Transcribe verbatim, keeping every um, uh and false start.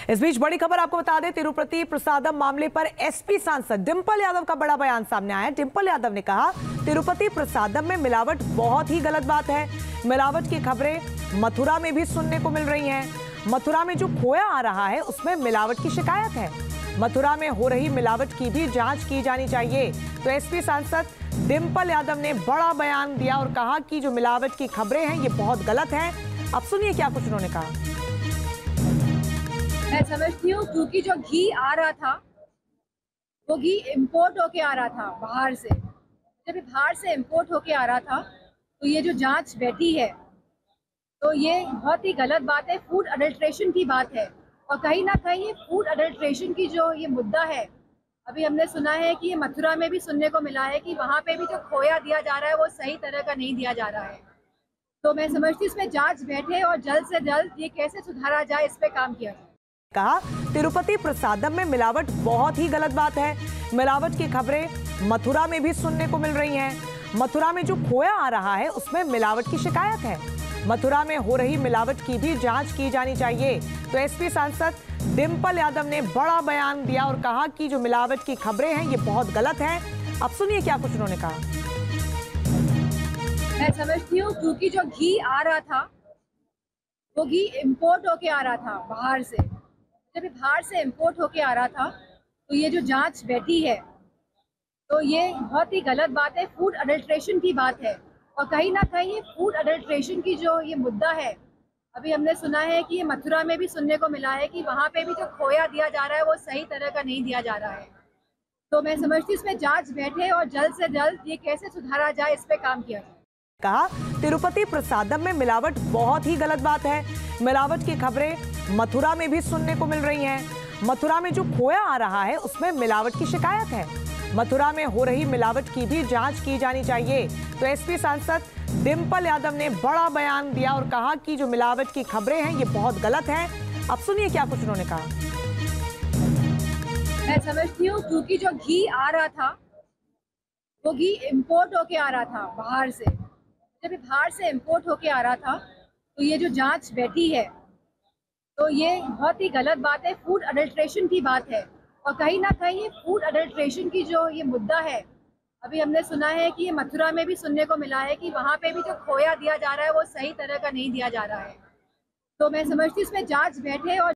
इस बीच बड़ी खबर आपको बता दें, तिरुपति प्रसादम मामले पर एसपी सांसद डिंपल यादव का बड़ा बयान सामने आया। डिंपल यादव ने कहा, तिरुपति प्रसादम में मिलावट बहुत ही गलत बात है। मिलावट की खबरें मथुरा में भी सुनने को मिल रही हैं। मथुरा में जो खोया आ रहा है उसमें मिलावट की शिकायत है। मथुरा में हो रही मिलावट की भी जांच की जानी चाहिए। तो एसपी सांसद डिंपल यादव ने बड़ा बयान दिया और कहा कि जो मिलावट की खबरें हैं ये बहुत गलत हैं। अब सुनिए क्या कुछ उन्होंने कहा। मैं समझती हूँ क्योंकि जो घी आ रहा था वो घी इंपोर्ट होके आ रहा था बाहर से। जब ये बाहर से इंपोर्ट होके आ रहा था तो ये जो जांच बैठी है तो ये बहुत ही गलत बात है। फूड अडल्ट्रेशन की बात है और कहीं ना कहीं ये फूड अडल्ट्रेशन की जो ये मुद्दा है, अभी हमने सुना है कि ये मथुरा में भी सुनने को मिला है कि वहाँ पे भी जो खोया दिया जा रहा है वो सही तरह का नहीं दिया जा रहा है। तो मैं समझती हूँ इसमें जांच बैठे और जल्द से जल्द ये कैसे सुधारा जाए इस पे काम किया जाए। कहा, तिरुपति प्रसादम में मिलावट बहुत ही गलत बात है। मिलावट की खबरें मथुरा में भी सुनने को मिल रही हैं। मथुरा में जो खोया आ रहा है उसमें मिलावट की शिकायत है। मथुरा में हो रही मिलावट की भी जांच की जानी चाहिए। तो एसपी सांसद डिंपल यादव ने बड़ा बयान दिया और कहा कि जो मिलावट की खबरें हैं ये बहुत गलत हैं। अब सुनिए क्या कुछ उन्होंने कहा। मैं समझती हूँ क्योंकि जो घी आ रहा था वो घी इंपोर्ट होके आ रहा था बाहर से। जब ये बाहर से इंपोर्ट होके आ रहा था तो ये जो जांच बैठी है तो ये बहुत ही गलत बात है। फूड अडल्ट्रेशन की बात है और कहीं ना कहीं ये फूड अडल्ट्रेशन की जो ये मुद्दा है, अभी हमने सुना है कि ये मथुरा में भी सुनने को मिला है कि वहाँ पे भी जो खोया दिया जा रहा है वो सही तरह का नहीं दिया जा रहा है। तो मैं समझती हूँ इसमें जांच बैठे और जल्द से जल्द ये कैसे सुधारा जाए इस पे काम किया जाए। कहा, तिरुपति प्रसादम में मिलावट बहुत ही गलत बात है। मिलावट की खबरें मथुरा में भी सुनने को मिल रही हैं। मथुरा में जो खोया आ रहा है उसमें मिलावट की शिकायत है। मथुरा में हो रही मिलावट की भी जांच की जानी चाहिए। तो एसपी सांसद डिंपल यादव ने बड़ा बयान दिया और कहा कि जो मिलावट की खबरें हैं ये बहुत गलत हैं। अब सुनिए क्या कुछ उन्होंने कहा। मैं समझती हूँ क्योंकि जो घी आ रहा था वो घी इंपोर्ट होके आ रहा था बाहर से। जब ये बाहर से इंपोर्ट होके आ रहा था तो ये जो जांच बैठी है तो ये बहुत ही गलत बात है। फूड अडल्ट्रेशन की बात है और कहीं ना कहीं ये फूड अडल्ट्रेशन की जो ये मुद्दा है, अभी हमने सुना है कि ये मथुरा में भी सुनने को मिला है कि वहाँ पे भी जो खोया दिया जा रहा है वो सही तरह का नहीं दिया जा रहा है। तो मैं समझती हूँ इसमें जांच बैठे और